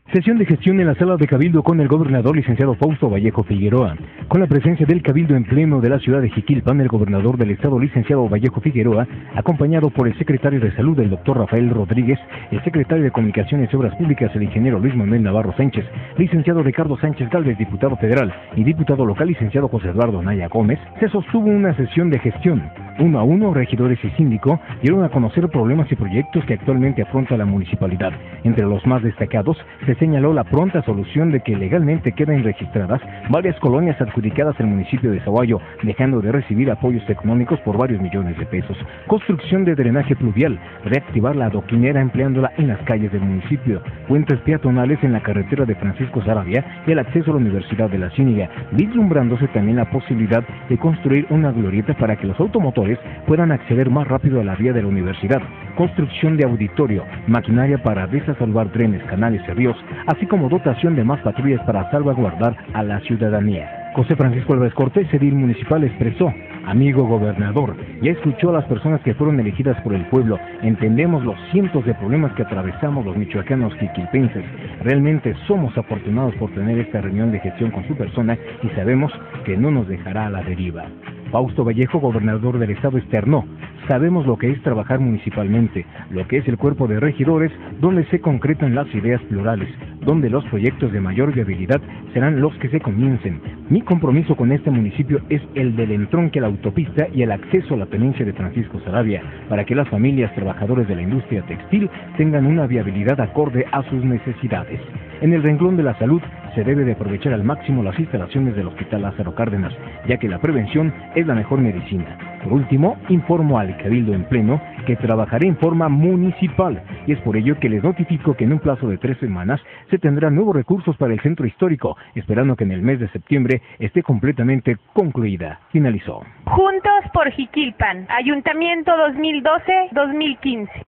Sesión de gestión en la sala de Cabildo con el gobernador licenciado Fausto Vallejo Figueroa. Con la presencia del Cabildo en pleno de la ciudad de Jiquilpan, el gobernador del estado licenciado Vallejo Figueroa, acompañado por el secretario de Salud, el doctor Rafael Rodríguez, el secretario de Comunicaciones y Obras Públicas, el ingeniero Luis Manuel Navarro Sánchez, licenciado Ricardo Sánchez Gálvez, diputado federal, y diputado local licenciado José Eduardo Naya Gómez, se sostuvo una sesión de gestión. Uno a uno, regidores y síndico dieron a conocer problemas y proyectos que actualmente afronta la municipalidad. Entre los más destacados, se señaló la pronta solución de que legalmente quedan registradas varias colonias adjudicadas al municipio de Sahuayo, dejando de recibir apoyos económicos por varios millones de pesos. Construcción de drenaje pluvial, reactivar la adoquinera empleándola en las calles del municipio, puentes peatonales en la carretera de Francisco Saravia y el acceso a la Universidad de la Ciénega, vislumbrándose también la posibilidad de construir una glorieta para que los automotores puedan acceder más rápido a la vía de la universidad, construcción de auditorio, maquinaria para desasolvar drenes, canales y ríos, así como dotación de más patrullas para salvaguardar a la ciudadanía. José Francisco Álvarez Cortés, edil municipal, expresó: amigo gobernador, ya escuchó a las personas que fueron elegidas por el pueblo, entendemos los cientos de problemas que atravesamos los michoacanos jiquilpenses, realmente somos afortunados por tener esta reunión de gestión con su persona y sabemos que no nos dejará a la deriva. Fausto Vallejo, gobernador del estado, externó: sabemos lo que es trabajar municipalmente, lo que es el cuerpo de regidores, donde se concretan las ideas plurales, donde los proyectos de mayor viabilidad serán los que se comiencen. Mi compromiso con este municipio es el del entronque a la autopista y el acceso a la tenencia de Francisco Saravia, para que las familias trabajadores de la industria textil tengan una viabilidad acorde a sus necesidades. En el renglón de la salud, se debe de aprovechar al máximo las instalaciones del Hospital Lázaro Cárdenas, ya que la prevención es la mejor medicina. Por último, informo al Cabildo en pleno que trabajaré en forma municipal, y es por ello que les notifico que en un plazo de 3 semanas se tendrán nuevos recursos para el centro histórico, esperando que en el mes de septiembre esté completamente concluida. Finalizó. Juntos por Jiquilpan, Ayuntamiento 2012-2015.